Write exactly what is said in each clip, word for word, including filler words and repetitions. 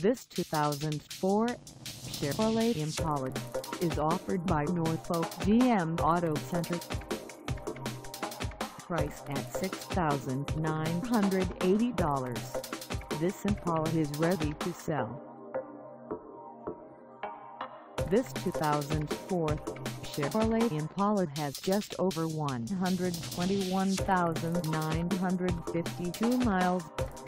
This two thousand four Chevrolet Impala is offered by Norfolk G M Auto Center. Price at six thousand nine hundred eighty dollars. This Impala is ready to sell. This two thousand four Chevrolet Impala has just over one hundred twenty-one thousand nine hundred fifty-two miles.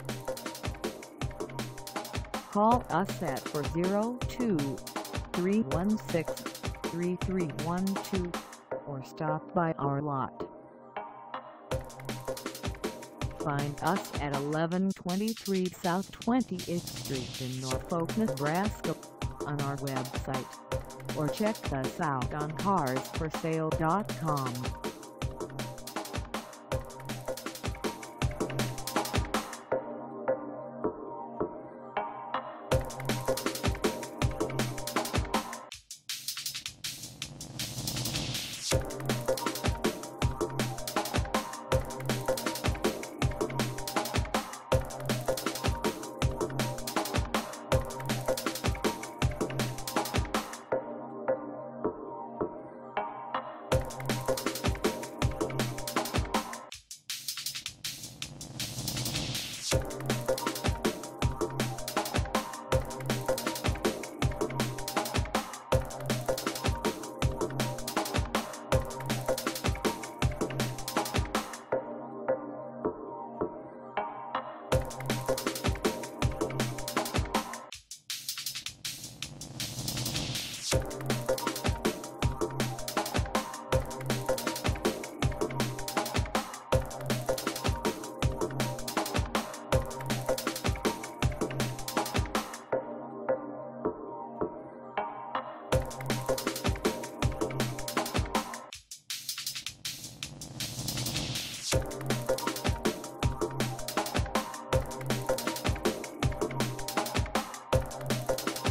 Call us at four oh two, three one six, three three one two or stop by our lot. Find us at eleven twenty-three South twenty-eighth Street in Norfolk, Nebraska on our website, or check us out on cars for sale dot com. You